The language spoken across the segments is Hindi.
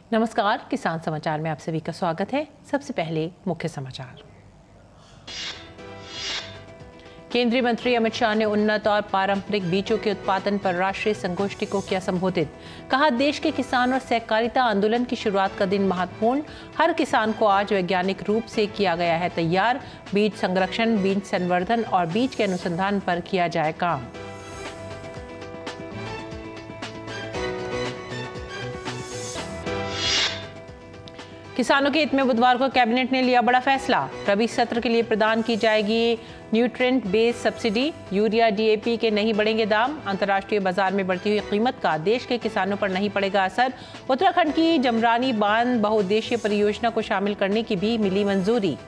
नमस्कार, किसान समाचार में आप सभी का स्वागत है। सबसे पहले मुख्य समाचार। केंद्रीय मंत्री अमित शाह ने उन्नत और पारंपरिक बीजों के उत्पादन पर राष्ट्रीय संगोष्ठी को किया संबोधित। कहा, देश के किसान और सहकारिता आंदोलन की शुरुआत का दिन महत्वपूर्ण। हर किसान को आज वैज्ञानिक रूप से किया गया है तैयार। बीज संरक्षण, बीज संवर्धन और बीज के अनुसंधान पर किया जाए काम। किसानों के हित में बुधवार को कैबिनेट ने लिया बड़ा फैसला। रबी सत्र के लिए प्रदान की जाएगी nutrient based subsidy. Urea, DAP के नहीं बढ़ेंगे दाम। अंतर्राष्ट्रीय बाजार में बढ़ती हुई कीमत का देश के किसानों पर नहीं पड़ेगा असर। उत्तराखंड की जमरानी बांध बहुउद्देशीय परियोजना को शामिल करने की भी मिली मंजूरी।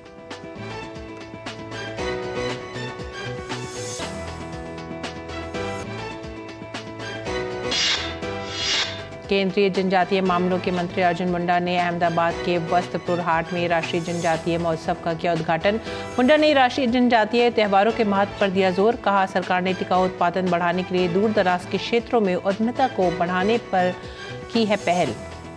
केंद्रीय जनजातीय मामलों के मंत्री अर्जुन मुंडा ने अहमदाबाद के वस्त्रपुर हाट में राष्ट्रीय जनजातीय महोत्सव का किया उद्घाटन। मुंडा ने राष्ट्रीय जनजातीय त्योहारों के महत्व पर दिया जोर। कहा, सरकार ने टिकाऊ उत्पादन बढ़ाने के लिए दूर दराज के क्षेत्रों में उद्यमिता को बढ़ाने पर की है पहल।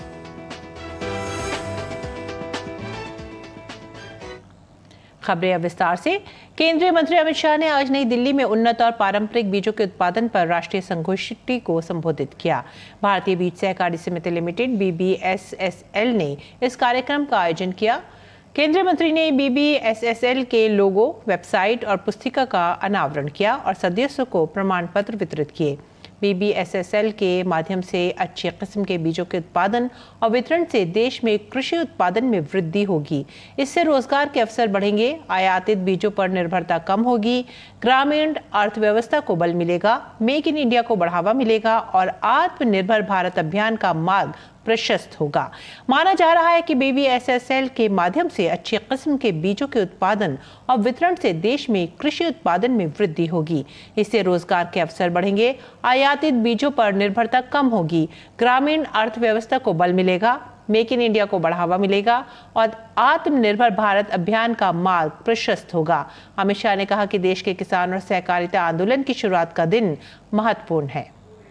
खबरें अब विस्तार से। केंद्रीय मंत्री अमित शाह ने आज नई दिल्ली में उन्नत और पारंपरिक बीजों के उत्पादन पर राष्ट्रीय संगोष्ठी को संबोधित किया। भारतीय बीज सहकारी समिति लिमिटेड BBSSL ने इस कार्यक्रम का आयोजन किया। केंद्रीय मंत्री ने BBSSL के लोगो, वेबसाइट और पुस्तिका का अनावरण किया और सदस्यों को प्रमाण पत्र वितरित किए। BBSSL के माध्यम से अच्छी किस्म के बीजों के उत्पादन और वितरण से देश में कृषि उत्पादन में वृद्धि होगी। इससे रोजगार के अवसर बढ़ेंगे, आयातित बीजों पर निर्भरता कम होगी, ग्रामीण अर्थव्यवस्था को बल मिलेगा, मेक इन इंडिया को बढ़ावा मिलेगा और आत्मनिर्भर भारत अभियान का मार्ग प्रशस्त होगा। माना जा रहा है कि BBSSL के माध्यम से अच्छी किस्म के बीजों के उत्पादन और वितरण से देश में कृषि उत्पादन में वृद्धि होगी। इससे रोजगार के अवसर बढ़ेंगे, आयातित बीजों पर निर्भरता कम होगी, ग्रामीण अर्थव्यवस्था को बल मिलेगा, मेक इन इंडिया को बढ़ावा मिलेगा और आत्मनिर्भर भारत अभियान का मार्ग प्रशस्त होगा। अमित शाह ने कहा कि देश के किसान और सहकारिता आंदोलन की शुरुआत का दिन महत्वपूर्ण है।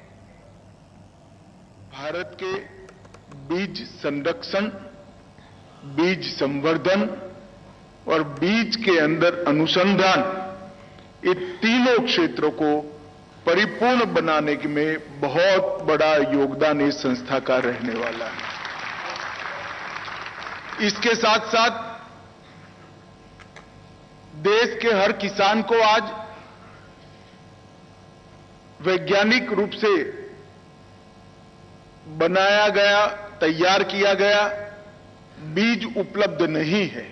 भारत के बीज संरक्षण, बीज संवर्धन और बीज के अंदर अनुसंधान, ये तीनों क्षेत्रों को परिपूर्ण बनाने में बहुत बड़ा योगदान इस संस्था का रहने वाला है। इसके साथ साथ देश के हर किसान को आज वैज्ञानिक रूप से बनाया गया, तैयार किया गया बीज उपलब्ध नहीं है।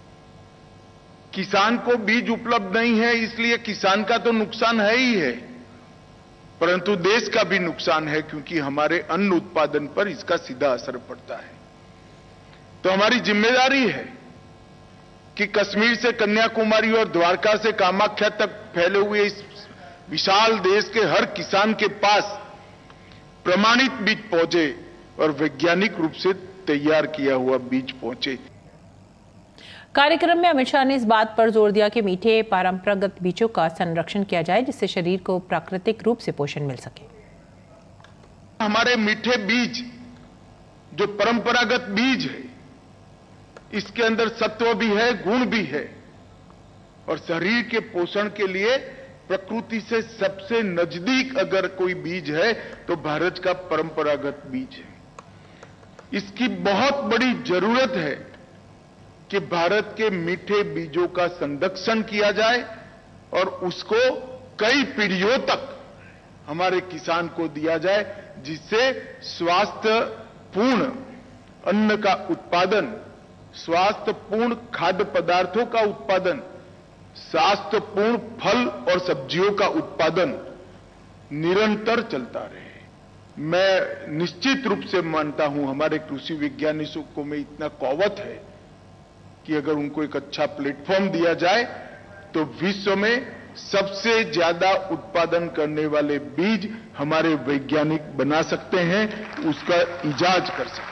किसान को बीज उपलब्ध नहीं है, इसलिए किसान का तो नुकसान है ही है, परंतु देश का भी नुकसान है, क्योंकि हमारे अन्न उत्पादन पर इसका सीधा असर पड़ता है। तो हमारी जिम्मेदारी है कि कश्मीर से कन्याकुमारी और द्वारका से कामाख्या तक फैले हुए इस विशाल देश के हर किसान के पास प्रमाणित बीज पहुंचे और वैज्ञानिक रूप से तैयार किया हुआ बीज पहुंचे। कार्यक्रम में अमित शाह ने इस बात पर जोर दिया कि मीठे परंपरागत बीजों का संरक्षण किया जाए, जिससे शरीर को प्राकृतिक रूप से पोषण मिल सके। हमारे मीठे बीज जो परंपरागत बीज है, इसके अंदर सत्व भी है, गुण भी है और शरीर के पोषण के लिए प्रकृति से सबसे नजदीक अगर कोई बीज है तो भारत का परंपरागत बीज है। इसकी बहुत बड़ी जरूरत है कि भारत के मीठे बीजों का संरक्षण किया जाए और उसको कई पीढ़ियों तक हमारे किसान को दिया जाए, जिससे स्वास्थ्यपूर्ण अन्न का उत्पादन, स्वास्थ्यपूर्ण खाद्य पदार्थों का उत्पादन, स्वास्थ्यपूर्ण फल और सब्जियों का उत्पादन निरंतर चलता रहे। मैं निश्चित रूप से मानता हूं, हमारे कृषि वैज्ञानिकों में इतना कौवत है कि अगर उनको एक अच्छा प्लेटफॉर्म दिया जाए तो विश्व में सबसे ज्यादा उत्पादन करने वाले बीज हमारे वैज्ञानिक बना सकते हैं, उसका इजाज कर सकते हैं।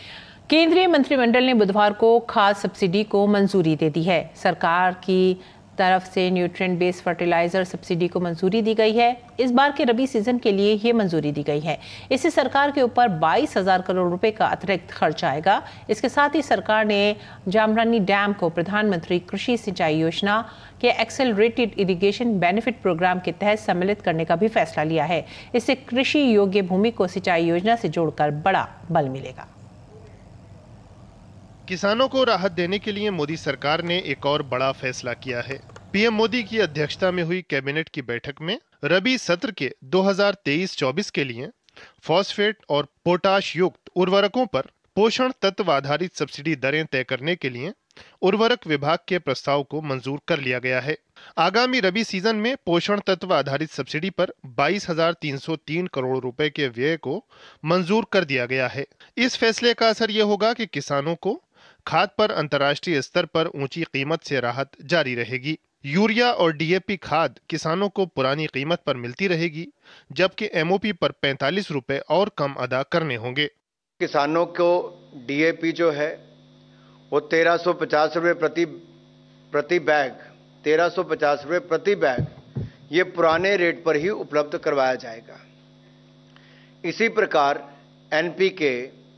केंद्रीय मंत्रिमंडल ने बुधवार को खाद सब्सिडी को मंजूरी दे दी है। सरकार की तरफ से न्यूट्रिएंट बेस्ड फर्टिलाइजर सब्सिडी को मंजूरी दी गई है। इस बार के रबी सीजन के लिए ये मंजूरी दी गई है। इससे सरकार के ऊपर 22,000 करोड़ रुपए का अतिरिक्त खर्च आएगा। इसके साथ ही सरकार ने जामरानी डैम को प्रधानमंत्री कृषि सिंचाई योजना के एक्सेलरेटेड इरिगेशन बेनिफिट प्रोग्राम के तहत सम्मिलित करने का भी फैसला लिया है। इससे कृषि योग्य भूमि को सिंचाई योजना से जोड़कर बड़ा बल मिलेगा। किसानों को राहत देने के लिए मोदी सरकार ने एक और बड़ा फैसला किया है। पीएम मोदी की अध्यक्षता में हुई कैबिनेट की बैठक में रबी सत्र के 2023-24 के लिए फॉस्फेट और पोटाश युक्त उर्वरकों पर पोषण तत्व आधारित सब्सिडी दरें तय करने के लिए उर्वरक विभाग के प्रस्ताव को मंजूर कर लिया गया है। आगामी रबी सीजन में पोषण तत्व आधारित सब्सिडी पर 22,303 करोड़ रुपए के व्यय को मंजूर कर दिया गया है। इस फैसले का असर यह होगा कि किसानों को खाद पर अंतर्राष्ट्रीय स्तर पर ऊंची कीमत से राहत जारी रहेगी। यूरिया और डीएपी खाद किसानों को पुरानी कीमत पर मिलती रहेगी, जबकि एमओपी पर 45 रुपए और कम अदा करने होंगे। किसानों को डीएपी जो है वो 1350 रुपये प्रति बैग 1350 रुपये प्रति बैग ये पुराने रेट पर ही उपलब्ध करवाया जाएगा। इसी प्रकार एनपीके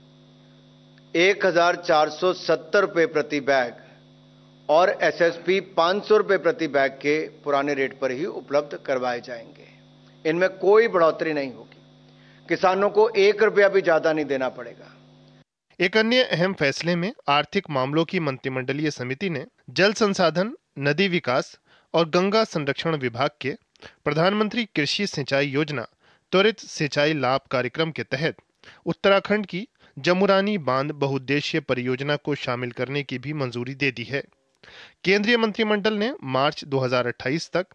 1,470 रुपये प्रति बैग और एसएसपी 500 रुपये प्रति बैग के पुराने रेट पर ही उपलब्ध करवाए जाएंगे। इनमें कोई बढ़ोतरी नहीं होगी। किसानों को 1 रुपया भी ज्यादा नहीं देना पड़ेगा। एक अन्य अहम फैसले में आर्थिक मामलों की मंत्रिमंडलीय समिति ने जल संसाधन, नदी विकास और गंगा संरक्षण विभाग के प्रधानमंत्री कृषि सिंचाई योजना त्वरित सिंचाई लाभ कार्यक्रम के तहत उत्तराखंड की जमुरानी बांध बहुउद्देशीय परियोजना को शामिल करने की भी मंजूरी दे दी है। केंद्रीय मंत्रिमंडल ने मार्च 2028 तक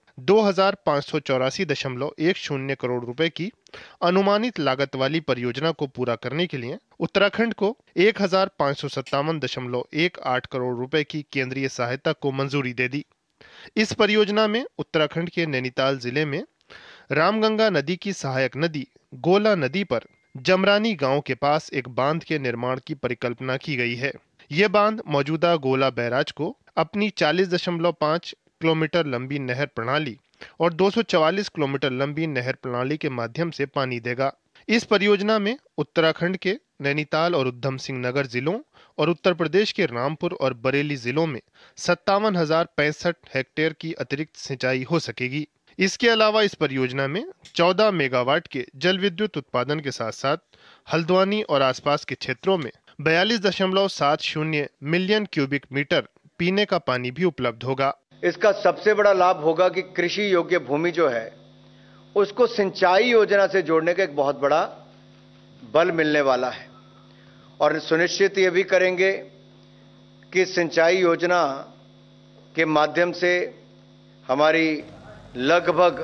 2,584.10 करोड़ रुपए की अनुमानित लागत वाली परियोजना को पूरा करने के लिए उत्तराखंड को 1,557.18 करोड़ रुपए की केंद्रीय सहायता को मंजूरी दे दी। इस परियोजना में उत्तराखंड के नैनीताल जिले में रामगंगा नदी की सहायक नदी गोला नदी पर जमरानी गांव के पास एक बांध के निर्माण की परिकल्पना की गई है। यह बांध मौजूदा गोला बैराज को अपनी 40.5 किलोमीटर लंबी नहर प्रणाली और 244 किलोमीटर लंबी नहर प्रणाली के माध्यम से पानी देगा। इस परियोजना में उत्तराखंड के नैनीताल और उधम सिंह नगर जिलों और उत्तर प्रदेश के रामपुर और बरेली जिलों में 57,065 हेक्टेयर की अतिरिक्त सिंचाई हो सकेगी। इसके अलावा इस परियोजना में 14 मेगावाट के जल विद्युत उत्पादन के साथ साथ हल्द्वानी और आसपास के क्षेत्रों में 42.70 मिलियन क्यूबिक मीटर पीने का पानी भी उपलब्ध होगा। इसका सबसे बड़ा लाभ होगा कि कृषि योग्य भूमि जो है उसको सिंचाई योजना से जोड़ने का एक बहुत बड़ा बल मिलने वाला है और सुनिश्चित ये भी करेंगे कि सिंचाई योजना के माध्यम से हमारी लगभग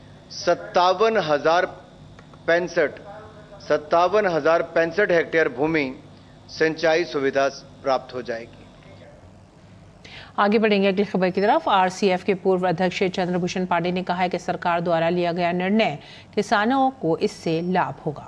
57,065 हेक्टेयर भूमि सिंचाई सुविधा प्राप्त हो जाएगी। आगे बढ़ेंगे अगली खबर की तरफ। आरसीएफ के पूर्व अध्यक्ष चंद्रभूषण पांडे ने कहा है कि सरकार द्वारा लिया गया निर्णय किसानों को इससे लाभ होगा।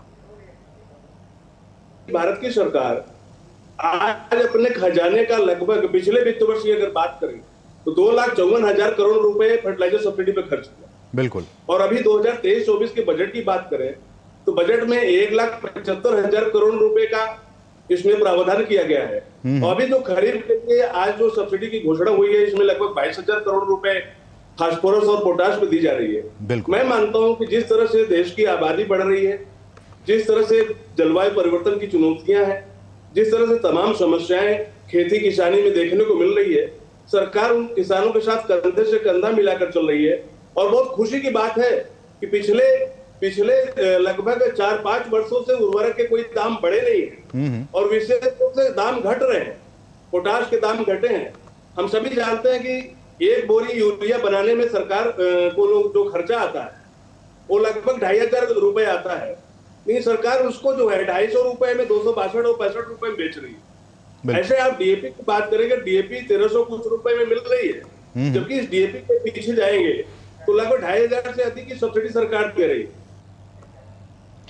भारत की सरकार आज अपने खजाने का लगभग पिछले वित्त वर्ष की अगर बात करें तो 2,54,000 करोड़ रुपए फर्टिलाइजर सब्सिडी पे खर्च हुआ। बिल्कुल। और अभी 2023-24 के बजट की बात करें तो बजट में 1,75,000 करोड़ रुपए का इसमें प्रावधान किया गया है। और अभी जो खरीफ के लिए आज जो सब्सिडी की घोषणा हुई है इसमें लगभग 22,000 करोड़ रुपए फास्फोरस और पोटाश पे दी जा रही है। मैं मानता हूं कि जिस तरह से देश की आबादी बढ़ रही है, जिस तरह से जलवायु परिवर्तन की चुनौतियां हैं, जिस तरह से तमाम समस्याएं खेती किसानी में देखने को मिल रही है, सरकार उन किसानों के साथ कंधे से कंधा मिलाकर चल रही है। और बहुत खुशी की बात है कि पिछले लगभग 4-5 वर्षों से उर्वरक के कोई दाम बढ़े नहीं है और विशेष रूप से दाम घट रहे हैं। पोटाश के दाम घटे हैं। हम सभी जानते हैं कि एक बोरी यूरिया बनाने में सरकार को लोग जो खर्चा आता है वो लगभग 2,500 रुपए आता है, लेकिन सरकार उसको जो है 250 रुपए में 262 और 65 रुपए में बेच रही है। ऐसे आप डीएपी की बात करेंगे, डीएपी 1300 कुछ रुपए में मिल रही है, जबकि इस डीएपी के पीछे जाएंगे तो लगभग 2,500 से अधिक की सब्सिडी सरकार दे रही है।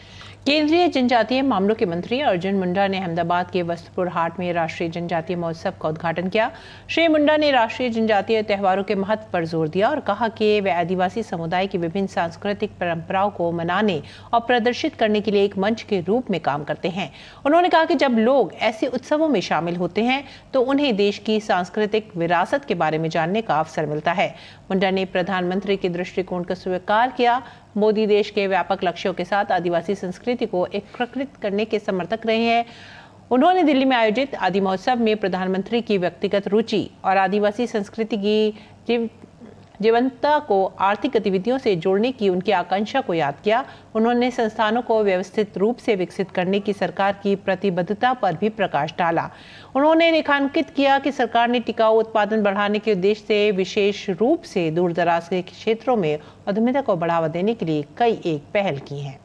केंद्रीय जनजातीय मामलों के मंत्री अर्जुन मुंडा ने अहमदाबाद के वस्तुपुर हाट में राष्ट्रीय जनजातीय महोत्सव का उद्घाटन किया। श्री मुंडा ने राष्ट्रीय जनजातीय त्योहारों के महत्व पर जोर दिया और कहा कि वे आदिवासी समुदाय की विभिन्न सांस्कृतिक परंपराओं को मनाने और प्रदर्शित करने के लिए एक मंच के रूप में काम करते हैं। उन्होंने कहा कि जब लोग ऐसे उत्सवों में शामिल होते हैं तो उन्हें देश की सांस्कृतिक विरासत के बारे में जानने का अवसर मिलता है। मुंडा ने प्रधानमंत्री के दृष्टिकोण को स्वीकार किया। मोदी देश के व्यापक लक्ष्यों के साथ आदिवासी संस्कृति को एकीकृत करने के समर्थक रहे हैं। उन्होंने दिल्ली में आयोजित आदि महोत्सव में प्रधानमंत्री की व्यक्तिगत रुचि और आदिवासी संस्कृति की जीवंतता को आर्थिक गतिविधियों से जोड़ने की उनकी आकांक्षा को याद किया। उन्होंने संस्थानों को व्यवस्थित रूप से विकसित करने की सरकार की प्रतिबद्धता पर भी प्रकाश डाला। उन्होंने रेखांकित किया कि सरकार ने टिकाऊ उत्पादन बढ़ाने के उद्देश्य से विशेष रूप से दूरदराज के क्षेत्रों में उद्यमिता को बढ़ावा देने के लिए कई एक पहल की हैं।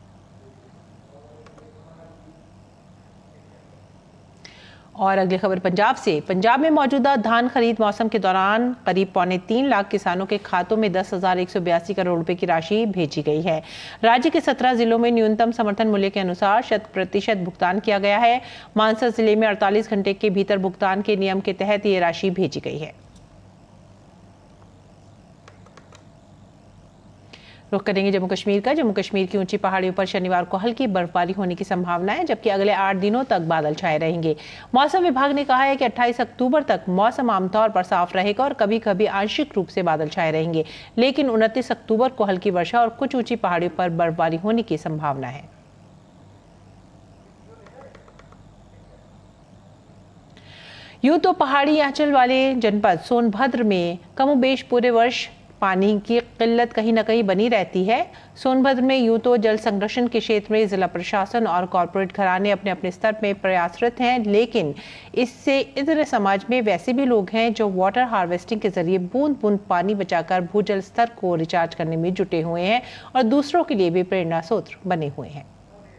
और अगली खबर पंजाब से। पंजाब में मौजूदा धान खरीद मौसम के दौरान करीब 3.25 लाख किसानों के खातों में 10,182 करोड़ रुपए की राशि भेजी गई है। राज्य के 17 जिलों में न्यूनतम समर्थन मूल्य के अनुसार 100% भुगतान किया गया है। मानसा जिले में 48 घंटे के भीतर भुगतान के नियम के तहत ये राशि भेजी गई है। रुख करेंगे जम्मू कश्मीर का। जम्मू कश्मीर की ऊंची पहाड़ियों पर शनिवार को हल्की बर्फबारी होने की संभावना है, जबकि अगले 8 दिनों तक बादल छाए रहेंगे। मौसम विभाग ने कहा है कि 28 अक्टूबर तक मौसम आमतौर पर साफ रहेगा और कभी कभी आंशिक रूप से बादल छाए रहेंगे, लेकिन 29 अक्टूबर को हल्की वर्षा और कुछ ऊंची पहाड़ियों पर बर्फबारी होने की संभावना है। यूं तो पहाड़ी आंचल वाले जनपद सोनभद्र में कमोबेश पूरे वर्ष पानी की किल्लत कहीं न कहीं बनी रहती है। सोनभद्र में यूं तो जल संरक्षण के क्षेत्र में जिला प्रशासन और कॉरपोरेट घराने अपने अपने स्तर में प्रयासरत हैं, लेकिन इससे इधर समाज में वैसे भी लोग हैं जो वाटर हार्वेस्टिंग के जरिए बूंद बूंद पानी बचाकर भूजल स्तर को रिचार्ज करने में जुटे हुए हैं और दूसरों के लिए भी प्रेरणा स्रोत बने हुए हैं।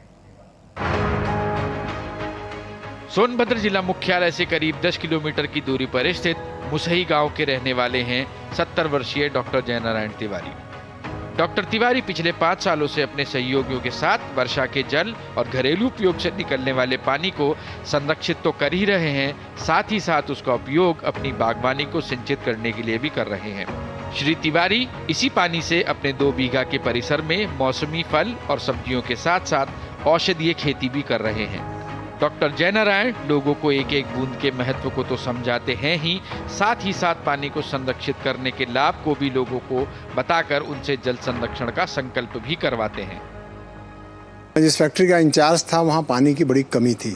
सोनभद्र जिला मुख्यालय से करीब 10 किलोमीटर की दूरी पर स्थित मुसही गांव के रहने वाले हैं 70 वर्षीय डॉक्टर जयनारायण तिवारी। डॉक्टर तिवारी पिछले 5 सालों से अपने सहयोगियों के साथ वर्षा के जल और घरेलू उपयोग से निकलने वाले पानी को संरक्षित तो कर ही रहे हैं, साथ ही साथ उसका उपयोग अपनी बागवानी को सिंचित करने के लिए भी कर रहे हैं। श्री तिवारी इसी पानी से अपने 2 बीघा के परिसर में मौसमी फल और सब्जियों के साथ साथ औषधीय खेती भी कर रहे हैं। डॉक्टर जयनारायण लोगों को एक एक बूंद के महत्व को तो समझाते हैं ही, साथ ही साथ पानी को संरक्षित करने के लाभ को भी लोगों को बताकर उनसे जल संरक्षण का संकल्प भी करवाते हैं। जिस फैक्ट्री का इंचार्ज था वहाँ पानी की बड़ी कमी थी।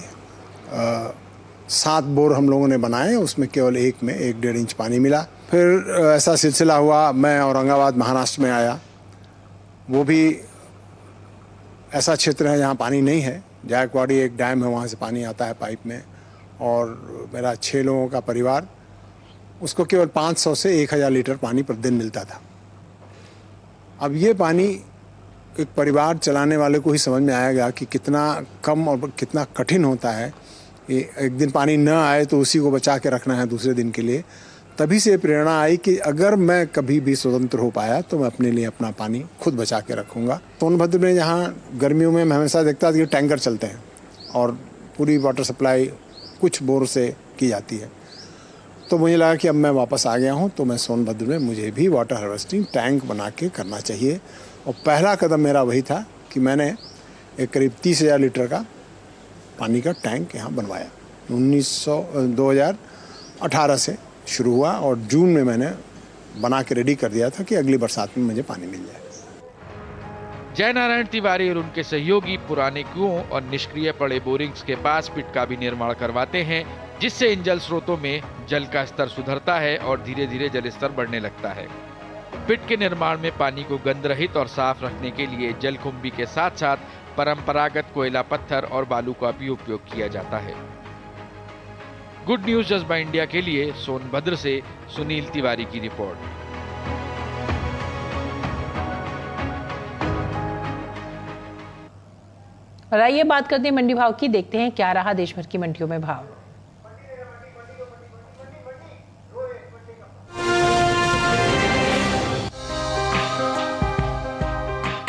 7 बोर हम लोगों ने बनाए, उसमें केवल एक में 1-1.5 इंच पानी मिला। फिर ऐसा सिलसिला हुआ, मैं औरंगाबाद महाराष्ट्र में आया। वो भी ऐसा क्षेत्र है जहाँ पानी नहीं है। जायकवाड़ी एक डैम है, वहाँ से पानी आता है पाइप में, और मेरा 6 लोगों का परिवार, उसको केवल 500 से 1000 लीटर पानी प्रतिदिन मिलता था। अब ये पानी एक परिवार चलाने वाले को ही समझ में आएगा कि कितना कम और कितना कठिन होता है। एक दिन पानी न आए तो उसी को बचा के रखना है दूसरे दिन के लिए। तभी से प्रेरणा आई कि अगर मैं कभी भी स्वतंत्र हो पाया तो मैं अपने लिए अपना पानी खुद बचा के रखूँगा। सोनभद्र में जहाँ गर्मियों में मैं हमेशा देखता था कि टैंकर चलते हैं और पूरी वाटर सप्लाई कुछ बोर से की जाती है, तो मुझे लगा कि अब मैं वापस आ गया हूँ तो मैं सोनभद्र में मुझे भी वाटर हार्वेस्टिंग टैंक बना के करना चाहिए। और पहला कदम मेरा वही था कि मैंने एक करीब 30,000 लीटर का पानी का टैंक यहाँ बनवाया। 2018 से शुरू हुआ और जून में मैंने बना के रेडी कर दिया था कि अगली बरसात में मुझे पानी मिल जाए। जयनारायण तिवारी और उनके सहयोगी पुराने कुओं और निष्क्रिय पड़े बोरिंग्स के पास पिट का भी निर्माण करवाते हैं, जिससे इन जल स्रोतों में जल का स्तर सुधरता है और धीरे धीरे जल स्तर बढ़ने लगता है। पिट के निर्माण में पानी को गंध रहित और साफ रखने के लिए जलकुंभी के साथ साथ परंपरागत कोयला पत्थर और बालू का भी उपयोग किया जाता है। गुड न्यूज जज्बा इंडिया के लिए सोनभद्र से सुनील तिवारी की रिपोर्ट। और आइए बात करते हैं मंडी भाव की। देखते हैं क्या रहा देश भर की मंडियों में भाव।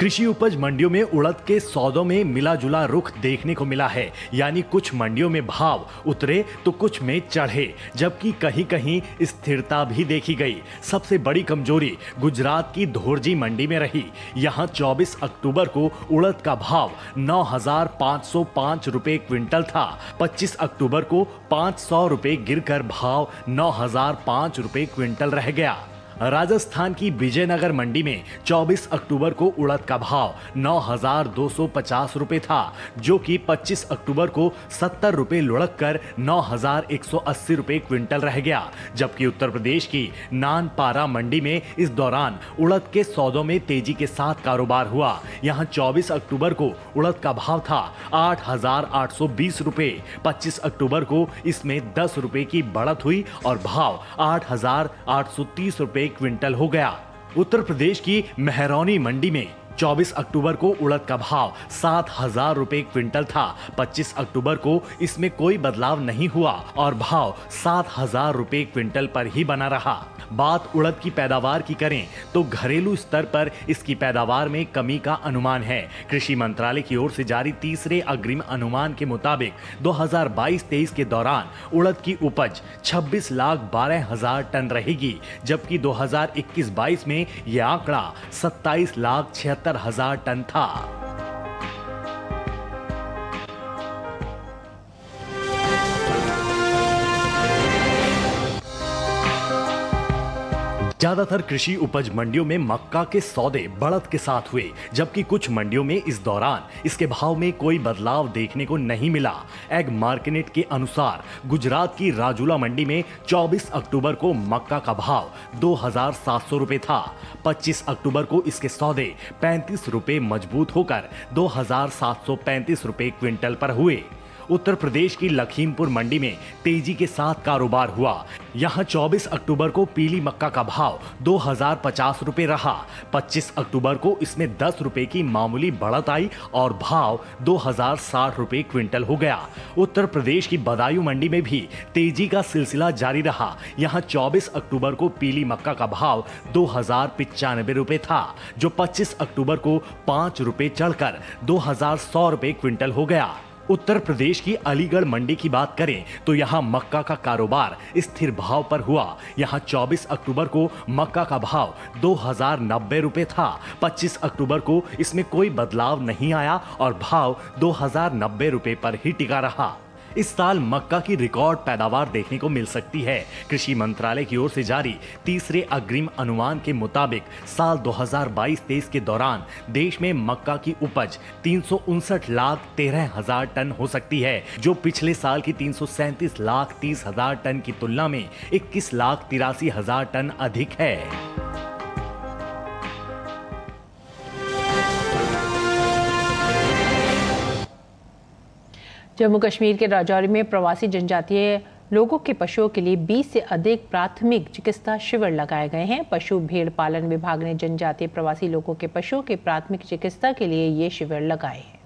कृषि उपज मंडियों में उड़द के सौदों में मिला जुला रुख देखने को मिला है, यानी कुछ मंडियों में भाव उतरे तो कुछ में चढ़े, जबकि कहीं कहीं स्थिरता भी देखी गई। सबसे बड़ी कमजोरी गुजरात की धोरजी मंडी में रही। यहां 24 अक्टूबर को उड़द का भाव 9,505 रुपए क्विंटल था। 25 अक्टूबर को 500 रुपए गिरकर भाव 9,005 रुपए क्विंटल रह गया। राजस्थान की विजयनगर मंडी में 24 अक्टूबर को उड़द का भाव 9,250 रुपए था, जो कि 25 अक्टूबर को 70 रुपए लुढ़क कर 9,180 रुपए क्विंटल रह गया। जबकि उत्तर प्रदेश की नानपारा मंडी में इस दौरान उड़द के सौदों में तेजी के साथ कारोबार हुआ। यहां 24 अक्टूबर को उड़द का भाव था 8,820 रुपए। 25 अक्टूबर को इसमें 10 रुपए की बढ़त हुई और भाव 8,830 रुपए क्विंटल हो गया। उत्तर प्रदेश की मेहरौनी मंडी में 24 अक्टूबर को उड़द का भाव 7,000 रुपए क्विंटल था। 25 अक्टूबर को इसमें कोई बदलाव नहीं हुआ और भाव 7,000 रुपए क्विंटल पर ही बना रहा। बात उड़द की पैदावार की करें तो घरेलू स्तर पर इसकी पैदावार में कमी का अनुमान है। कृषि मंत्रालय की ओर से जारी तीसरे अग्रिम अनुमान के मुताबिक 2022-23 के दौरान उड़द की उपज 26,12,000 टन रहेगी, जबकि 2021-22 में यह आंकड़ा 27,76,000 टन था। ज्यादातर कृषि उपज मंडियों में मक्का के सौदे बढ़त के साथ हुए, जबकि कुछ मंडियों में इस दौरान इसके भाव में कोई बदलाव देखने को नहीं मिला। एग मार्केट के अनुसार गुजरात की राजूला मंडी में 24 अक्टूबर को मक्का का भाव 2,700 रुपए था। 25 अक्टूबर को इसके सौदे 35 रुपए मजबूत होकर 2,735 रुपए क्विंटल पर हुए। उत्तर प्रदेश की लखीमपुर मंडी में तेजी के साथ कारोबार हुआ। यहां 24 अक्टूबर को पीली मक्का का भाव 2,050 रुपए रहा। 25 अक्टूबर को इसमें 10 रुपए की मामूली बढ़त आई और भाव 2,060 रुपए क्विंटल हो गया। उत्तर प्रदेश की बदायूं मंडी में भी तेजी का सिलसिला जारी रहा। यहां 24 अक्टूबर को पीली मक्का का भाव 2,095 रुपए था, जो 25 अक्टूबर को 5 रुपए चढ़कर 2,100 रुपए क्विंटल हो गया। उत्तर प्रदेश की अलीगढ़ मंडी की बात करें तो यहां मक्का का कारोबार स्थिर भाव पर हुआ। यहां 24 अक्टूबर को मक्का का भाव 2,090 रुपए था। 25 अक्टूबर को इसमें कोई बदलाव नहीं आया और भाव 2,090 रुपए पर ही टिका रहा। इस साल मक्का की रिकॉर्ड पैदावार देखने को मिल सकती है। कृषि मंत्रालय की ओर से जारी तीसरे अग्रिम अनुमान के मुताबिक साल 2022-23 के दौरान देश में मक्का की उपज 359,13,000 टन हो सकती है, जो पिछले साल की 337,30,000 टन की तुलना में 21,83,000 टन अधिक है। जम्मू कश्मीर के राजौरी में प्रवासी जनजातीय लोगों के पशुओं के लिए 20 से अधिक प्राथमिक चिकित्सा शिविर लगाए गए हैं। पशु भेड़ पालन विभाग ने जनजातीय प्रवासी लोगों के पशुओं के प्राथमिक चिकित्सा के लिए ये शिविर लगाए हैं।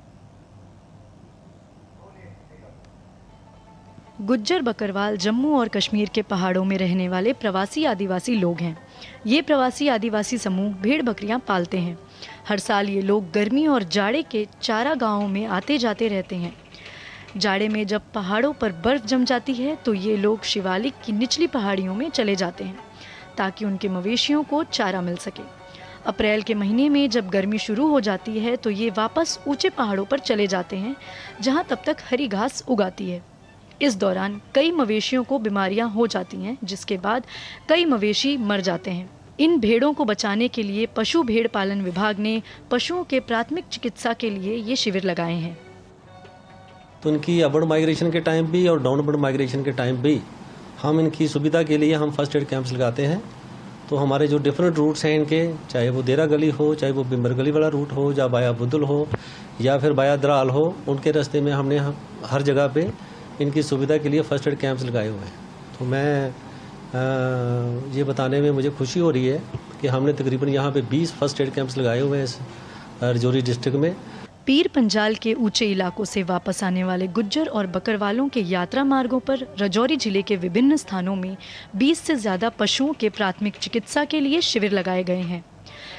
गुज्जर बकरवाल जम्मू और कश्मीर के पहाड़ों में रहने वाले प्रवासी आदिवासी लोग हैं। ये प्रवासी आदिवासी समूह भेड़ बकरियां पालते हैं। हर साल ये लोग गर्मी और जाड़े के चारा गांवों में आते जाते रहते हैं। जाड़े में जब पहाड़ों पर बर्फ जम जाती है तो ये लोग शिवालिक की निचली पहाड़ियों में चले जाते हैं ताकि उनके मवेशियों को चारा मिल सके। अप्रैल के महीने में जब गर्मी शुरू हो जाती है तो ये वापस ऊंचे पहाड़ों पर चले जाते हैं जहां तब तक हरी घास उगाती है। इस दौरान कई मवेशियों को बीमारियां हो जाती हैं, जिसके बाद कई मवेशी मर जाते हैं। इन भेड़ों को बचाने के लिए पशु भेड़ पालन विभाग ने पशुओं के प्राथमिक चिकित्सा के लिए ये शिविर लगाए हैं। तो इनकी अपवर्ड माइग्रेशन के टाइम भी और डाउनवर्ड माइग्रेशन के टाइम भी हम इनकी सुविधा के लिए हम फर्स्ट एड कैंप्स लगाते हैं। तो हमारे जो डिफरेंट रूट्स हैं इनके, चाहे वो देरा गली हो, चाहे वो बिम्बर गली वाला रूट हो, या बाया बुदुल हो या फिर बाया द्राल हो, उनके रास्ते में हमने हर जगह पे इनकी सुविधा के लिए फर्स्ट एड कैंप्स लगाए हुए हैं। तो मैं ये बताने में मुझे खुशी हो रही है कि हमने तकरीबन यहाँ पे 20 फर्स्ट एड कैंप्स लगाए हुए हैं इस राजौरी डिस्ट्रिक्ट में। पीर पंजाल के ऊंचे इलाकों से वापस आने वाले गुज्जर और बकरवालों के यात्रा मार्गों पर राजौरी जिले के विभिन्न स्थानों में 20 से ज़्यादा पशुओं के प्राथमिक चिकित्सा के लिए शिविर लगाए गए हैं।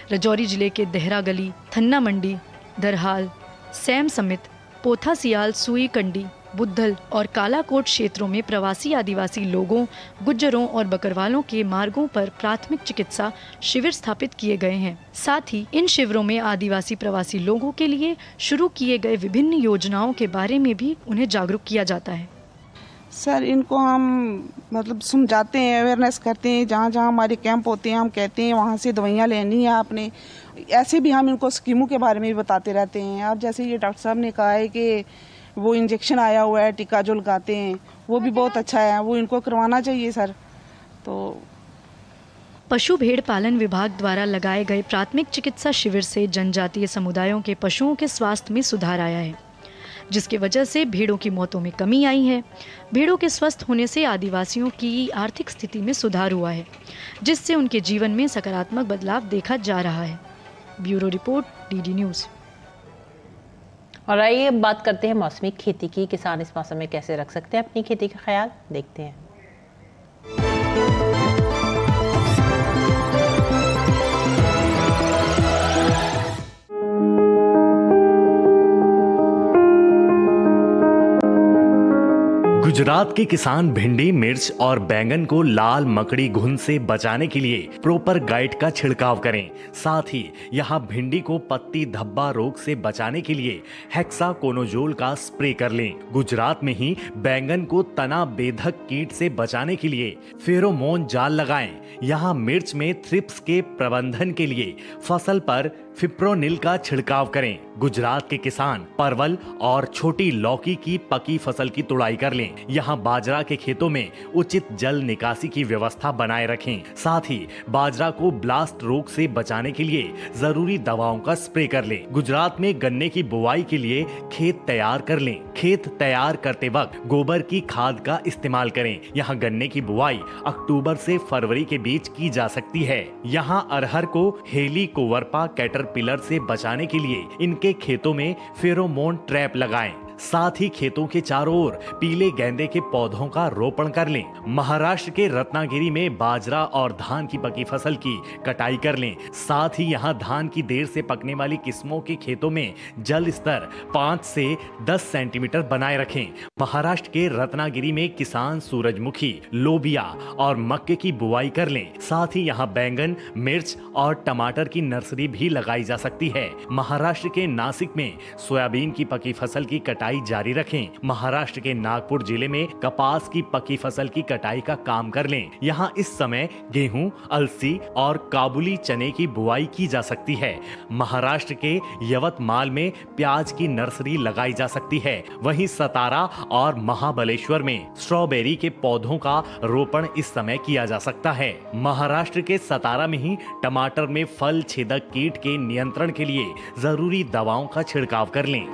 राजौरी जिले के देहरा गली, थन्ना मंडी, दरहाल, सैम समित, पोथा सियाल, सुई कंडी, बुद्धल और कालाकोट क्षेत्रों में प्रवासी आदिवासी लोगों, गुज्जरों और बकरवालों के मार्गों पर प्राथमिक चिकित्सा शिविर स्थापित किए गए हैं। साथ ही इन शिविरों में आदिवासी प्रवासी लोगों के लिए शुरू किए गए विभिन्न योजनाओं के बारे में भी उन्हें जागरूक किया जाता है। सर, इनको हम मतलब समझाते हैं, अवेयरनेस करते हैं। जहाँ जहाँ हमारे कैंप होते हैं हम कहते हैं वहाँ से दवाइयाँ लेनी है आपने। ऐसे भी हम इनको स्कीमों के बारे में भी बताते रहते हैं। अब जैसे ये डॉक्टर साहब ने कहा है कि वो इंजेक्शन आया हुआ है, टीका जो लगाते हैं, वो भी बहुत अच्छा है, वो इनको करवाना चाहिए सर। तो पशु भेड़ पालन विभाग द्वारा लगाए गए प्राथमिक चिकित्सा शिविर से जनजातीय समुदायों के पशुओं के स्वास्थ्य में सुधार आया है, जिसकी वजह से भेड़ों की मौतों में कमी आई है। भेड़ों के स्वस्थ होने से आदिवासियों की आर्थिक स्थिति में सुधार हुआ है, जिससे उनके जीवन में सकारात्मक बदलाव देखा जा रहा है। Bureau report, DD news. और आइए अब बात करते हैं मौसमी खेती की। किसान इस मौसम में कैसे रख सकते हैं अपनी खेती का ख्याल, देखते हैं। गुजरात के किसान भिंडी, मिर्च और बैंगन को लाल मकड़ी घुन से बचाने के लिए प्रॉपर गाइड का छिड़काव करें। साथ ही यहाँ भिंडी को पत्ती धब्बा रोग से बचाने के लिए हेक्साकोनाजोल का स्प्रे कर लें। गुजरात में ही बैंगन को तना बेधक कीट से बचाने के लिए फेरोमोन जाल लगाएं। यहाँ मिर्च में थ्रिप्स के प्रबंधन के लिए फसल पर फिप्रोनिल का छिड़काव करें। गुजरात के किसान परवल और छोटी लौकी की पकी फसल की तुड़ाई कर लें। यहाँ बाजरा के खेतों में उचित जल निकासी की व्यवस्था बनाए रखें। साथ ही बाजरा को ब्लास्ट रोग से बचाने के लिए जरूरी दवाओं का स्प्रे कर लें। गुजरात में गन्ने की बुवाई के लिए खेत तैयार कर लें। खेत तैयार करते वक्त गोबर की खाद का इस्तेमाल करें। यहाँ गन्ने की बुवाई अक्टूबर से फरवरी के बीच की जा सकती है। यहाँ अरहर को हेलिकोवर्पा कैटरपिलर से बचाने के लिए इनके खेतों में फेरोमोन ट्रैप लगाएं। साथ ही खेतों के चारों ओर पीले गेंदे के पौधों का रोपण कर लें। महाराष्ट्र के रत्नागिरी में बाजरा और धान की पकी फसल की कटाई कर लें। साथ ही यहाँ धान की देर से पकने वाली किस्मों के खेतों में जल स्तर 5 से 10 सेंटीमीटर बनाए रखें। महाराष्ट्र के रत्नागिरी में किसान सूरजमुखी, लोबिया और मक्के की बुआई कर लें। साथ ही यहाँ बैंगन, मिर्च और टमाटर की नर्सरी भी लगाई जा सकती है। महाराष्ट्र के नासिक में सोयाबीन की पकी फसल की कटाई जारी रखें। महाराष्ट्र के नागपुर जिले में कपास की पकी फसल की कटाई का काम कर लें। यहाँ इस समय गेहूं, अलसी और काबुली चने की बुआई की जा सकती है। महाराष्ट्र के यवतमाल में प्याज की नर्सरी लगाई जा सकती है। वहीं सतारा और महाबलेश्वर में स्ट्रॉबेरी के पौधों का रोपण इस समय किया जा सकता है। महाराष्ट्र के सतारा में ही टमाटर में फल छेदक कीट के नियंत्रण के लिए जरूरी दवाओं का छिड़काव कर लें।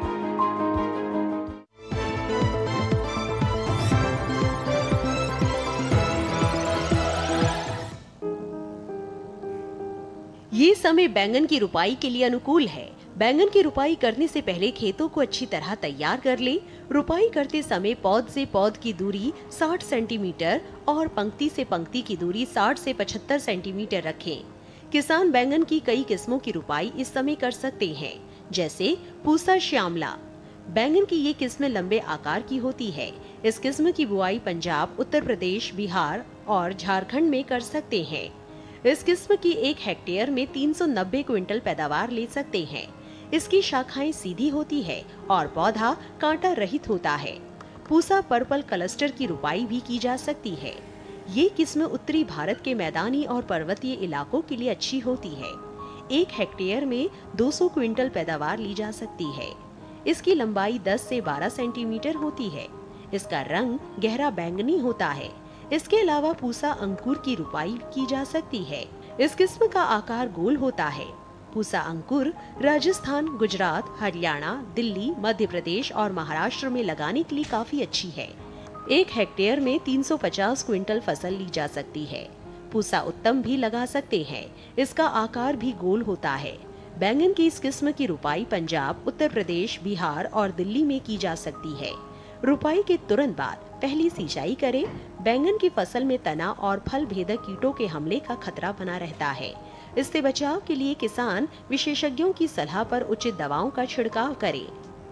ये समय बैंगन की रुपाई के लिए अनुकूल है। बैंगन की रुपाई करने से पहले खेतों को अच्छी तरह तैयार कर लें। रुपाई करते समय पौध से पौध की दूरी 60 सेंटीमीटर और पंक्ति से पंक्ति की दूरी 60 से 75 सेंटीमीटर रखें। किसान बैंगन की कई किस्मों की रुपाई इस समय कर सकते हैं, जैसे पूसा श्यामला। बैंगन की ये किस्में लंबे आकार की होती है। इस किस्म की बुआई पंजाब, उत्तर प्रदेश, बिहार और झारखंड में कर सकते हैं। इस किस्म की 1 हेक्टेयर में 390 क्विंटल पैदावार ले सकते हैं। इसकी शाखाएं सीधी होती है और पौधा कांटा रहित होता है। पूसा पर्पल क्लस्टर की रुपाई भी की जा सकती है। ये किस्म उत्तरी भारत के मैदानी और पर्वतीय इलाकों के लिए अच्छी होती है। 1 हेक्टेयर में 200 क्विंटल पैदावार ली जा सकती है। इसकी लंबाई 10 से 12 सेंटीमीटर होती है। इसका रंग गहरा बैंगनी होता है। इसके अलावा पूसा अंकुर की रुपाई की जा सकती है। इस किस्म का आकार गोल होता है। पूसा अंकुर राजस्थान, गुजरात, हरियाणा, दिल्ली, मध्य प्रदेश और महाराष्ट्र में लगाने के लिए काफी अच्छी है। 1 हेक्टेयर में 350 क्विंटल फसल ली जा सकती है। पूसा उत्तम भी लगा सकते हैं। इसका आकार भी गोल होता है। बैंगन की इस किस्म की रुपाई पंजाब, उत्तर प्रदेश, बिहार और दिल्ली में की जा सकती है। रुपाई के तुरंत बाद पहली सिंचाई करें। बैंगन की फसल में तना और फल भेदक कीटों के हमले का खतरा बना रहता है। इससे बचाव के लिए किसान विशेषज्ञों की सलाह पर उचित दवाओं का छिड़काव करें।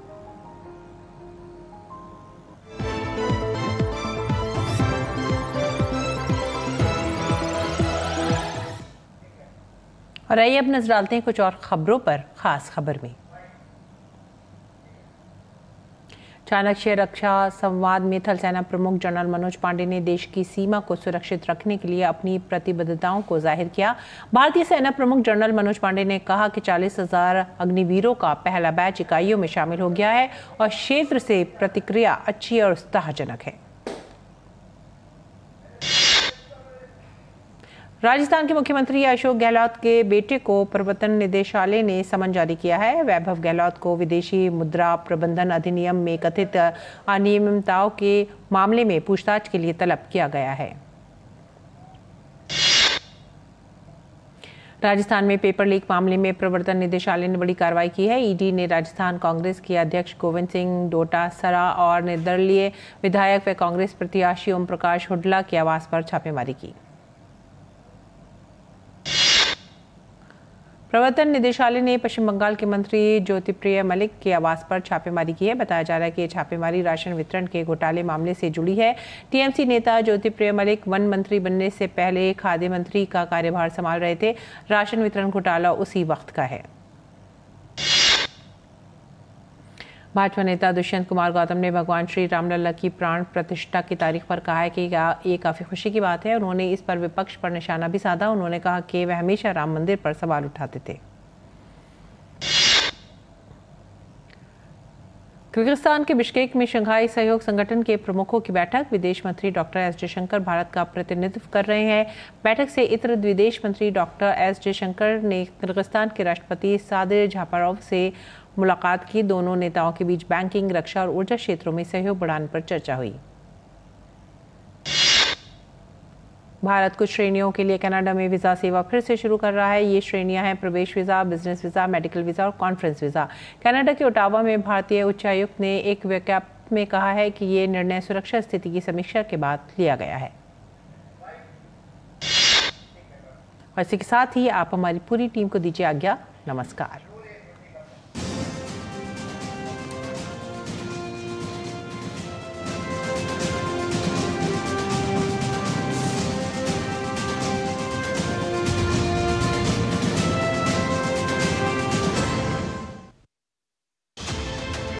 और आइए अब नजर डालते हैं कुछ और खबरों पर। खास खबर में चाणक्य रक्षा संवाद में थल सेना प्रमुख जनरल मनोज पांडे ने देश की सीमा को सुरक्षित रखने के लिए अपनी प्रतिबद्धताओं को जाहिर किया। भारतीय सेना प्रमुख जनरल मनोज पांडे ने कहा कि 40,000 अग्निवीरों का पहला बैच इकाइयों में शामिल हो गया है और क्षेत्र से प्रतिक्रिया अच्छी और उत्साहजनक है। राजस्थान के मुख्यमंत्री अशोक गहलोत के बेटे को प्रवर्तन निदेशालय ने समन जारी किया है। वैभव गहलोत को विदेशी मुद्रा प्रबंधन अधिनियम में कथित अनियमितताओं के मामले में पूछताछ के लिए तलब किया गया है। राजस्थान में पेपर लीक मामले में प्रवर्तन निदेशालय ने बड़ी कार्रवाई की है। ईडी ने राजस्थान कांग्रेस के अध्यक्ष गोविंद सिंह डोटासरा और निर्दलीय विधायक व कांग्रेस प्रत्याशी ओम प्रकाश हुड्डा के आवास पर छापेमारी की। प्रवर्तन निदेशालय ने पश्चिम बंगाल के मंत्री ज्योतिप्रिय मलिक के आवास पर छापेमारी की है। बताया जा रहा है कि ये छापेमारी राशन वितरण के घोटाले मामले से जुड़ी है। टीएमसी नेता ज्योतिप्रिय मलिक वन मंत्री बनने से पहले खाद्य मंत्री का कार्यभार संभाल रहे थे। राशन वितरण घोटाला उसी वक्त का है। भाजपा नेता दुष्यंत कुमार गौतम ने भगवान श्री रामलला की प्राण प्रतिष्ठा की तारीख पर कहा है कि ये काफी खुशी की बात है। उन्होंने इस पर विपक्ष पर निशाना भी साधा। उन्होंने कहा कि वह हमेशा राम मंदिर पर सवाल उठाते थे। किर्गिस्तान के बिश्केक में शंघाई सहयोग संगठन के प्रमुखों की बैठक। विदेश मंत्री डॉक्टर एस जयशंकर भारत का प्रतिनिधित्व कर रहे हैं। बैठक से इतर विदेश मंत्री डॉक्टर एस जयशंकर ने किर्गिस्तान के राष्ट्रपति सादिर जापारोव से मुलाकात की। दोनों नेताओं के बीच बैंकिंग, रक्षा और ऊर्जा क्षेत्रों में सहयोग बढ़ाने पर चर्चा हुई। भारत कुछ श्रेणियों के लिए कनाडा में वीजा सेवा फिर से शुरू कर रहा है। ये श्रेणियां हैं प्रवेश visa, business visa, medical visa और कॉन्फ्रेंस वीजा। कनाडा के ओटावा में भारतीय उच्चायुक्त ने एक विज्ञप्ति में कहा है कि ये निर्णय सुरक्षा स्थिति की समीक्षा के बाद लिया गया है। और इसी के साथ ही आप हमारी पूरी टीम को दीजिए आज्ञा। नमस्कार।